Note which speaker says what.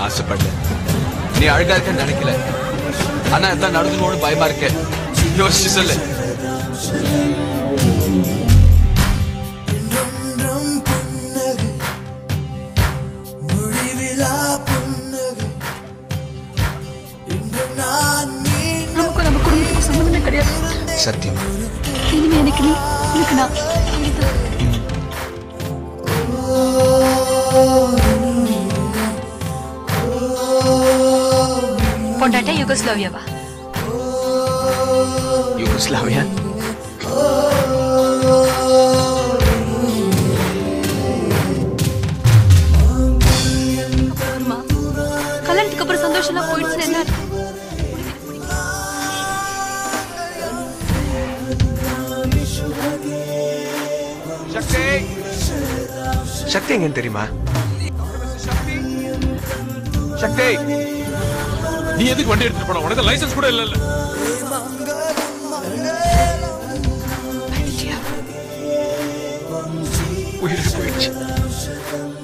Speaker 1: ஆசைப்படல. நீ அழகா இருக்கன்னு நினைக்கல. ஆனா அதான் நடந்துன்னு பயமா இருக்க. யோசிச்சு சொல்லு.
Speaker 2: நம்ம குடும்பத்துக்கு சம்பந்தமே கிடையாது.
Speaker 1: சத்தியம்.
Speaker 2: இனிமே எனக்கு நீ எனக்கு நான். பொண்டாட்டா யுகோஸ்லாவியாவா?
Speaker 1: யுகோஸ்லாவியா?
Speaker 2: கல்யாணத்துக்கு அப்புறம் சந்தோஷம்லாம் போயிடுச்சு. என்ன
Speaker 1: சக்தி எங்கன்னு தெரியுமா? சக்தி,
Speaker 3: நீ எதுக்கு வண்டி எடுத்துட்டு போன? உனக்கு லைசன்ஸ் கூட இல்ல.
Speaker 1: உயிர் போயிடுச்சு.